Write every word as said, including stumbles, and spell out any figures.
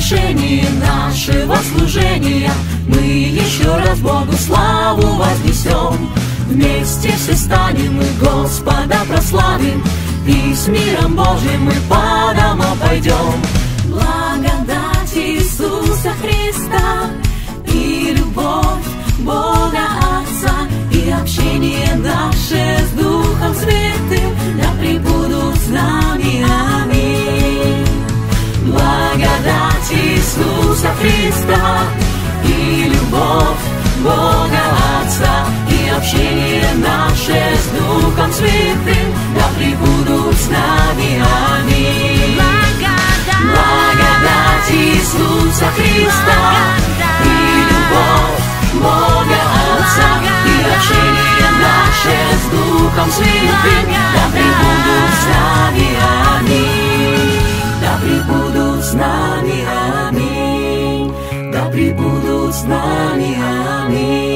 завершении нашего служения мы еще раз Богу славу вознесем. Вместе все станем и Господа прославим, и с миром Божьим мы по домам пойдем. Благодать Иисуса Христа и любовь Бога Отца и общение наше с Духом Святым да пребудут с нами. Аминь. Благодать Иисуса Христа и любовь Бога Отца и общение наше с Духом Святым да пребудут с нами. Аминь. Благодать Иисуса Христа и любовь Бога Отца и общение наше с Духом Святым да пребудут с нами. Аминь. Да пребудут с нами. Аминь. Да пребудут с нами. Аминь.